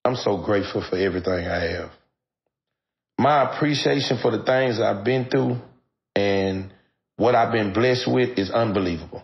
I'm so grateful for everything I have. My appreciation for the things I've been through and what I've been blessed with is unbelievable.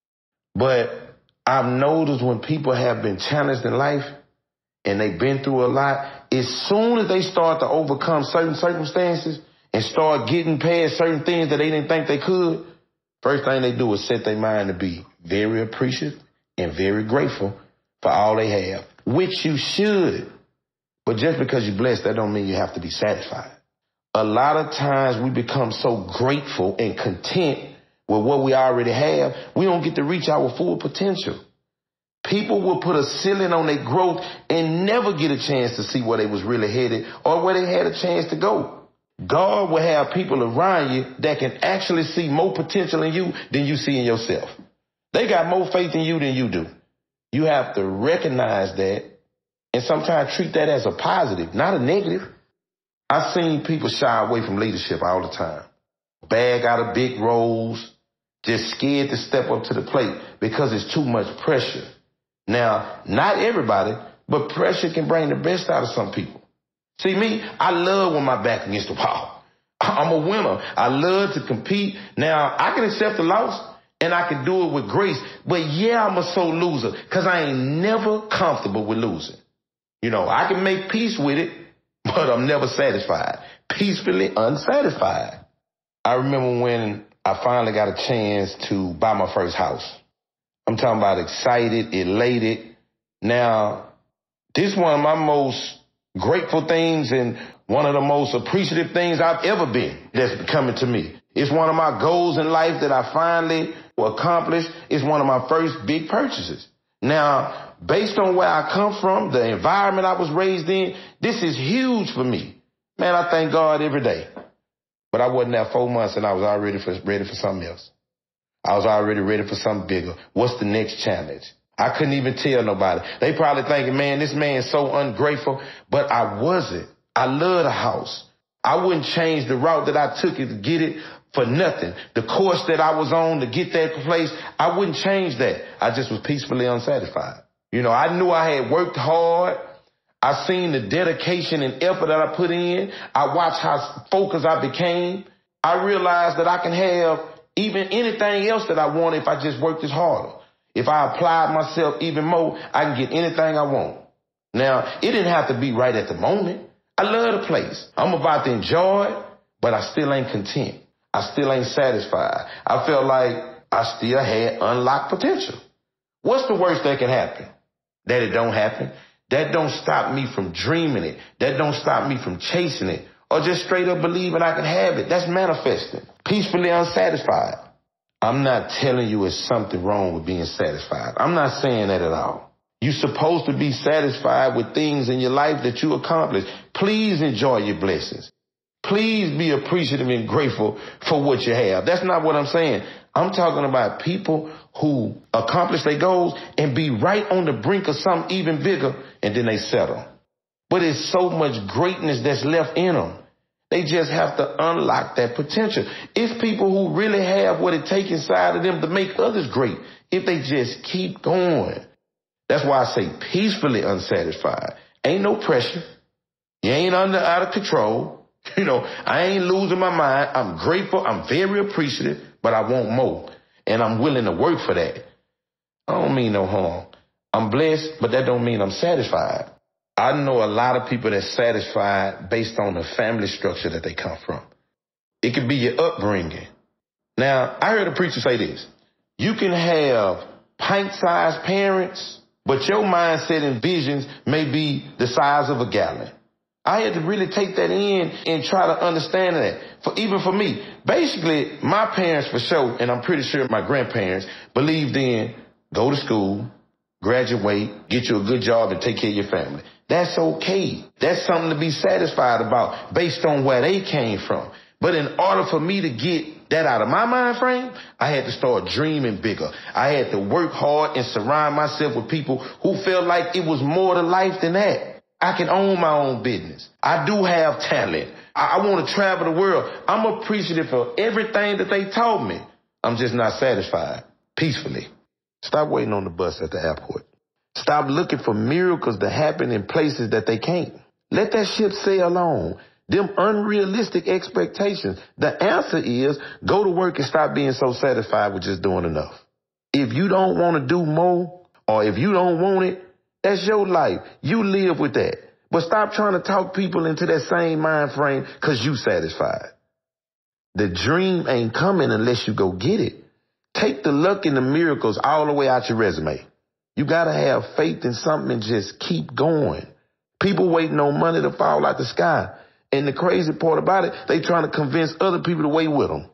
But I've noticed when people have been challenged in life and they've been through a lot, as soon as they start to overcome certain circumstances and start getting past certain things that they didn't think they could, first thing they do is set their mind to be very appreciative and very grateful for all they have, which you should. But just because you're blessed, that don't mean you have to be satisfied. A lot of times we become so grateful and content with what we already have, we don't get to reach our full potential. People will put a ceiling on their growth and never get a chance to see where they was really headed or where they had a chance to go. God will have people around you that can actually see more potential in you than you see in yourself. They got more faith in you than you do. You have to recognize that and sometimes treat that as a positive, not a negative. I've seen people shy away from leadership all the time. Bag out of big roles, just scared to step up to the plate because it's too much pressure. Now, not everybody, but pressure can bring the best out of some people. See, me, I love when my back against the wall. I'm a winner. I love to compete. Now, I can accept the loss, and I can do it with grace. But yeah, I'm a sore loser because I ain't never comfortable with losing. You know, I can make peace with it, but I'm never satisfied. Peacefully unsatisfied. I remember when I finally got a chance to buy my first house. I'm talking about excited, elated. Now, this is one of my most grateful things and one of the most appreciative things I've ever been that's coming to me. It's one of my goals in life that I finally accomplished. It's one of my first big purchases. Now, based on where I come from, the environment I was raised in, this is huge for me. Man, I thank God every day. But I wasn't there 4 months and I was already ready for something else. I was already ready for something bigger. What's the next challenge? I couldn't even tell nobody. They probably thinking, man, this man's so ungrateful. But I wasn't. I love the house. I wouldn't change the route that I took to get it for nothing. The course that I was on to get that place, I wouldn't change that. I just was peacefully unsatisfied. You know, I knew I had worked hard. I seen the dedication and effort that I put in. I watched how focused I became. I realized that I can have even anything else that I want if I just work this harder. If I applied myself even more, I can get anything I want. Now, it didn't have to be right at the moment. I love the place. I'm about to enjoy it, but I still ain't content. I still ain't satisfied. I felt like I still had unlocked potential. What's the worst that can happen? That it don't happen. That don't stop me from dreaming it. That don't stop me from chasing it. Or just straight up believing I can have it. That's manifesting. Peacefully unsatisfied. I'm not telling you it's something wrong with being satisfied. I'm not saying that at all. You're supposed to be satisfied with things in your life that you accomplish. Please enjoy your blessings. Please be appreciative and grateful for what you have. That's not what I'm saying. I'm talking about people who accomplish their goals and be right on the brink of something even bigger, and then they settle. But it's so much greatness that's left in them. They just have to unlock that potential. It's people who really have what it takes inside of them to make others great if they just keep going. That's why I say peacefully unsatisfied. Ain't no pressure. You ain't out of control. You know, I ain't losing my mind. I'm grateful. I'm very appreciative, but I want more. And I'm willing to work for that. I don't mean no harm. I'm blessed, but that don't mean I'm satisfied. I know a lot of people that's satisfied based on the family structure that they come from. It could be your upbringing. Now, I heard a preacher say this. You can have pint-sized parents, but your mindset and visions may be the size of a gallon. I had to really take that in and try to understand that. Even for me, basically, my parents for sure, and I'm pretty sure my grandparents, believed in go to school, graduate, get you a good job, and take care of your family. That's okay. That's something to be satisfied about based on where they came from. But in order for me to get that out of my mind frame, I had to start dreaming bigger. I had to work hard and surround myself with people who felt like it was more to life than that. I can own my own business. I do have talent. I want to travel the world. I'm appreciative for everything that they taught me. I'm just not satisfied. Peacefully. Stop waiting on the bus at the airport. Stop looking for miracles to happen in places that they can't. Let that ship sail on. Them unrealistic expectations. The answer is go to work and stop being so satisfied with just doing enough. If you don't want to do more, or if you don't want it, that's your life. You live with that. But stop trying to talk people into that same mind frame because you satisfied. The dream ain't coming unless you go get it. Take the luck and the miracles all the way out your resume. You got to have faith in something and just keep going. People waiting on money to fall out the sky. And the crazy part about it, they trying to convince other people to wait with them.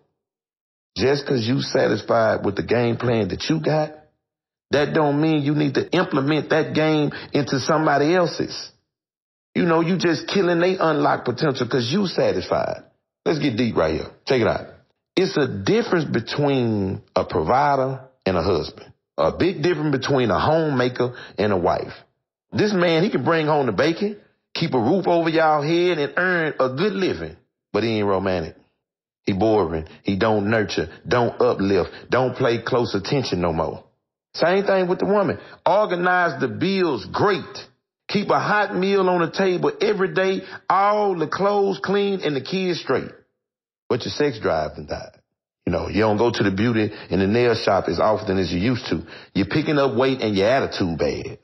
Just because you satisfied with the game plan that you got, that don't mean you need to implement that game into somebody else's. You know, you just killing their unlocked potential because you satisfied. Let's get deep right here. Check it out. It's a difference between a provider and a husband. A big difference between a homemaker and a wife. This man, he can bring home the bacon, keep a roof over y'all head, and earn a good living. But he ain't romantic. He boring. He don't nurture, don't uplift, don't pay close attention no more. Same thing with the woman. Organize the bills great. Keep a hot meal on the table every day, all the clothes clean and the kids straight. But your sex drive done died. You know, you don't go to the beauty and the nail shop as often as you used to. You're picking up weight and your attitude bad.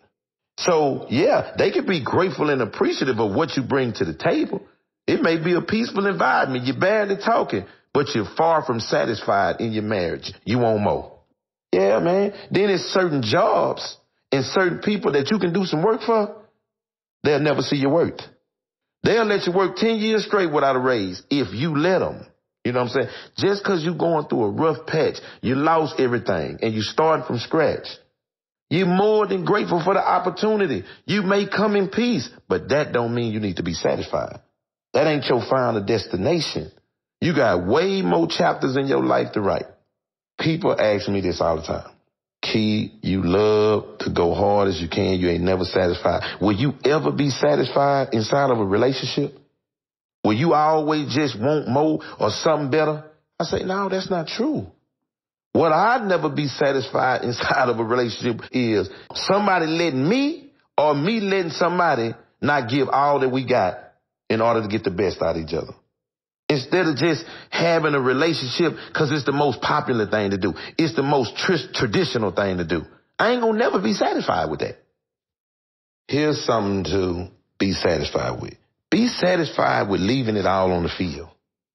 So, yeah, they can be grateful and appreciative of what you bring to the table. It may be a peaceful environment. You're barely talking, but you're far from satisfied in your marriage. You want more. Yeah, man. Then there's certain jobs and certain people that you can do some work for. They'll never see your worth. They'll let you work 10 years straight without a raise if you let them. You know what I'm saying? Just because you're going through a rough patch, you lost everything, and you starting from scratch. You're more than grateful for the opportunity. You may come in peace, but that don't mean you need to be satisfied. That ain't your final destination. You got way more chapters in your life to write. People ask me this all the time. Key, you love to go hard as you can. You ain't never satisfied. Will you ever be satisfied inside of a relationship? Will you always just want more or something better? I say, no, that's not true. What I'd never be satisfied inside of a relationship is somebody letting me or me letting somebody not give all that we got in order to get the best out of each other. Instead of just having a relationship because it's the most popular thing to do. It's the most traditional thing to do. I ain't gonna never be satisfied with that. Here's something to be satisfied with. Be satisfied with leaving it all on the field.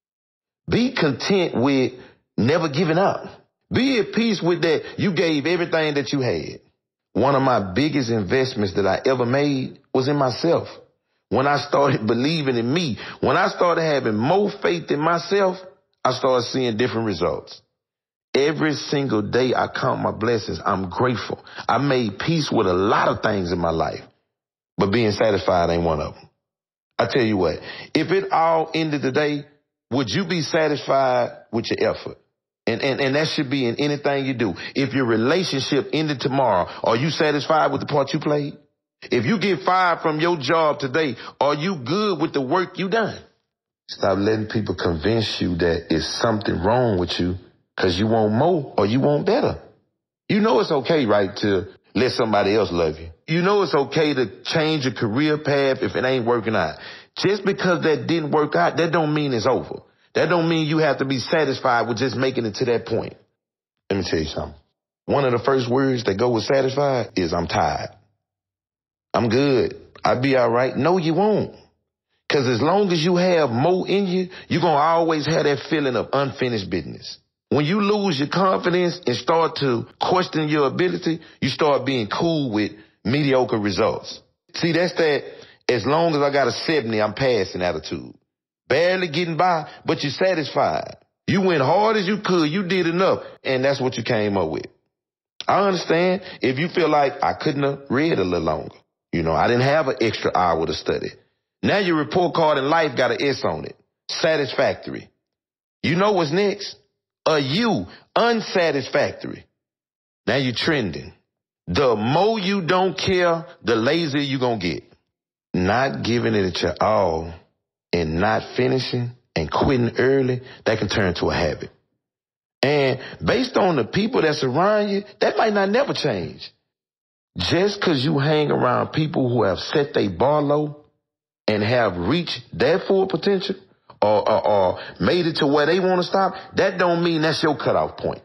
Be content with never giving up. Be at peace with that you gave everything that you had. One of my biggest investments that I ever made was in myself. When I started believing in me, when I started having more faith in myself, I started seeing different results. Every single day I count my blessings. I'm grateful. I made peace with a lot of things in my life, but being satisfied ain't one of them. I tell you what, if it all ended today, would you be satisfied with your effort? And that should be in anything you do. If your relationship ended tomorrow, are you satisfied with the part you played? If you get fired from your job today, are you good with the work you done? Stop letting people convince you that it's something wrong with you because you want more or you want better. You know it's okay, right, to let somebody else love you. You know it's okay to change your career path if it ain't working out. Just because that didn't work out, that don't mean it's over. That don't mean you have to be satisfied with just making it to that point. Let me tell you something. One of the first words that go with satisfied is I'm tired. I'm good. I'll be all right. No, you won't. Because as long as you have more in you, you're going to always have that feeling of unfinished business. When you lose your confidence and start to question your ability, you start being cool with mediocre results. See, that's that as long as I got a 70, I'm passing attitude. Barely getting by, but you're satisfied. You went hard as you could. You did enough. And that's what you came up with. I understand if you feel like I couldn't have read a little longer. You know, I didn't have an extra hour to study. Now your report card in life got an S on it. Satisfactory. You know what's next? A U, unsatisfactory. Now you're trending. The more you don't care, the lazier you're going to get. Not giving it your all and not finishing and quitting early, that can turn to a habit. And based on the people that surround you, that might not never change. Just because you hang around people who have set their bar low and have reached their full potential or made it to where they want to stop, that don't mean that's your cutoff point.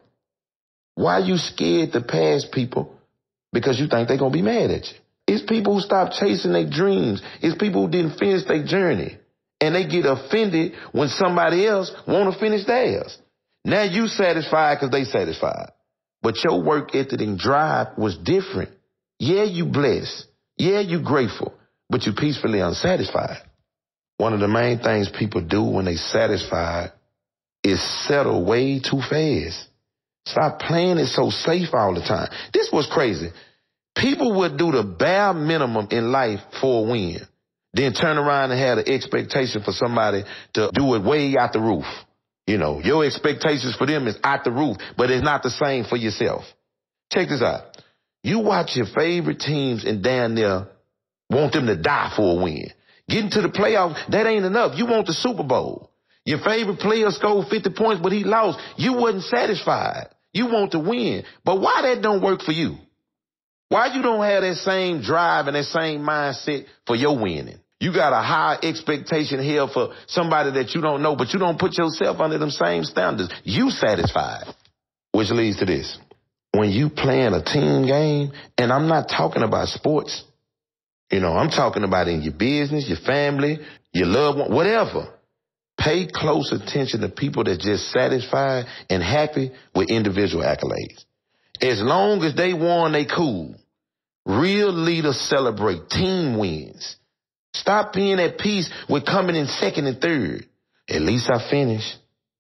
Why are you scared to pass people because you think they're going to be mad at you? It's people who stop chasing their dreams. It's people who didn't finish their journey. And they get offended when somebody else want to finish theirs. Now you satisfied because they satisfied. But your work ethic and drive was different. Yeah, you blessed. Yeah, you grateful. But you peacefully unsatisfied. One of the main things people do when they satisfied is settle way too fast. Stop playing it so safe all the time. This was crazy. People would do the bare minimum in life for a win, then turn around and have an expectation for somebody to do it way out the roof. You know, your expectations for them is out the roof, but it's not the same for yourself. Check this out. You watch your favorite teams and down there want them to die for a win. Getting to the playoffs, that ain't enough. You want the Super Bowl. Your favorite player scored 50 points, but he lost. You wasn't satisfied. You want to win. But why that don't work for you? Why you don't have that same drive and that same mindset for your winning? You got a high expectation here for somebody that you don't know, but you don't put yourself under them same standards. You satisfied. Which leads to this. When you playing a team game, and I'm not talking about sports, you know, I'm talking about in your business, your family, your loved one, whatever. Pay close attention to people that just satisfied and happy with individual accolades. As long as they won, they cool. Real leaders celebrate team wins. Stop being at peace with coming in second and third. At least I finished.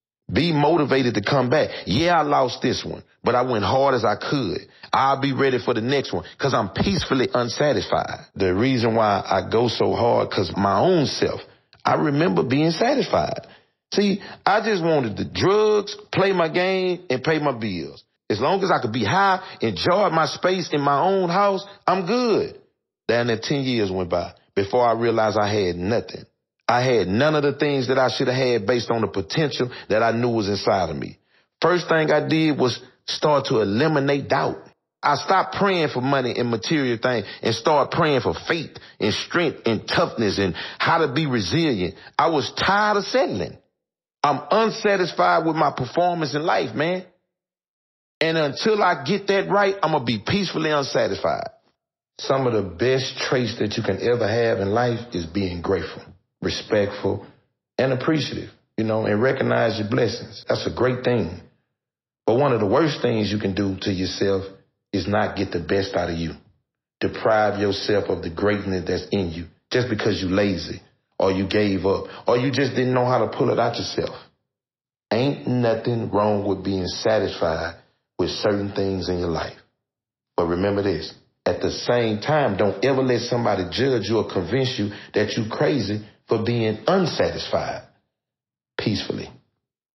Be motivated to come back. Yeah, I lost this one, but I went hard as I could. I'll be ready for the next one because I'm peacefully unsatisfied. The reason why I go so hard because my own self, I remember being satisfied. See, I just wanted the drugs, play my game, and pay my bills. As long as I could be high, enjoy my space in my own house, I'm good. Then that 10 years went by before I realized I had nothing. I had none of the things that I should have had based on the potential that I knew was inside of me. First thing I did was start to eliminate doubt. I stopped praying for money and material things and started praying for faith and strength and toughness and how to be resilient. I was tired of settling. I'm unsatisfied with my performance in life, man. And until I get that right, I'm going to be peacefully unsatisfied. Some of the best traits that you can ever have in life is being grateful, respectful, and appreciative, you know, and recognize your blessings. That's a great thing. But one of the worst things you can do to yourself is not get the best out of you. Deprive yourself of the greatness that's in you just because you lazy or you gave up or you just didn't know how to pull it out yourself. Ain't nothing wrong with being satisfied with certain things in your life. But remember this, at the same time, don't ever let somebody judge you or convince you that you're crazy for being unsatisfied. Peacefully.